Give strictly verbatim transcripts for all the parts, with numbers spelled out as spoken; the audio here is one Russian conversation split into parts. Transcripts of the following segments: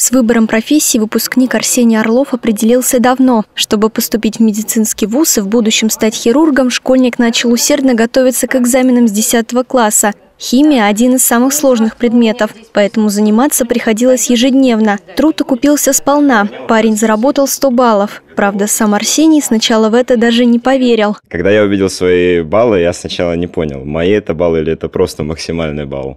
С выбором профессии выпускник Арсений Орлов определился давно. Чтобы поступить в медицинский вуз и в будущем стать хирургом, школьник начал усердно готовиться к экзаменам с десятого класса. Химия – один из самых сложных предметов, поэтому заниматься приходилось ежедневно. Труд окупился сполна. Парень заработал сто баллов. Правда, сам Арсений сначала в это даже не поверил. Когда я увидел свои баллы, я сначала не понял, мои это баллы или это просто максимальный балл.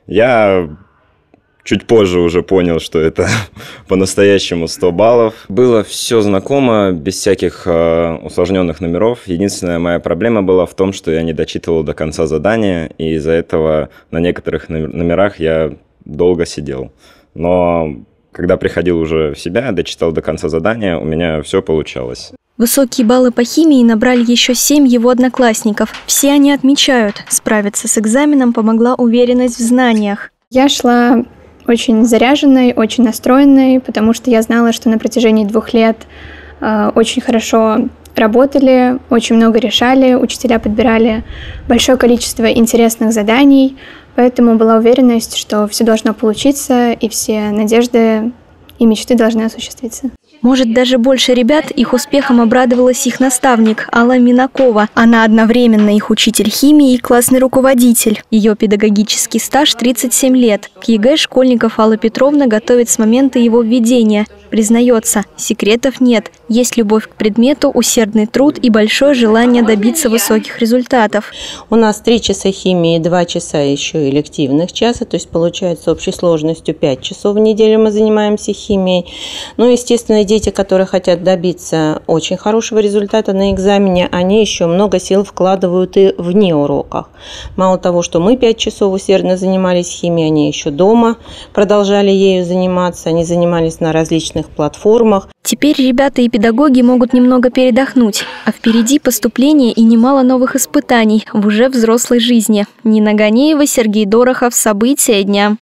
Я чуть позже уже понял, что это по-настоящему сто баллов. Было все знакомо, без всяких э, усложненных номеров. Единственная моя проблема была в том, что я не дочитывал до конца задания, и из-за этого на некоторых номерах я долго сидел. Но когда приходил уже в себя, дочитал до конца задания, у меня все получалось. Высокие баллы по химии набрали еще семь его одноклассников. Все они отмечают, справиться с экзаменом помогла уверенность в знаниях. Я шла очень заряженной, очень настроенной, потому что я знала, что на протяжении двух лет э, очень хорошо работали, очень много решали, учителя подбирали большое количество интересных заданий, поэтому была уверенность, что все должно получиться и все надежды и мечты должны осуществиться. Может, даже больше ребят их успехом обрадовалась их наставник Алла Минакова. Она одновременно их учитель химии и классный руководитель. Ее педагогический стаж тридцать семь лет. К ЕГЭ школьников Алла Петровна готовит с момента его введения. Признается, секретов нет. Есть любовь к предмету, усердный труд и большое желание добиться высоких результатов. У нас три часа химии, два часа еще элективных часа, то есть получается общей сложностью пять часов в неделю мы занимаемся химией. Ну, естественно, дети, которые хотят добиться очень хорошего результата на экзамене, они еще много сил вкладывают и вне уроков. Мало того, что мы пять часов усердно занимались химией, они еще дома продолжали ею заниматься, они занимались на различных платформах. Теперь ребята и педагоги могут немного передохнуть, а впереди поступление и немало новых испытаний в уже взрослой жизни. Нина Ганеева, Сергей Дорохов. События дня.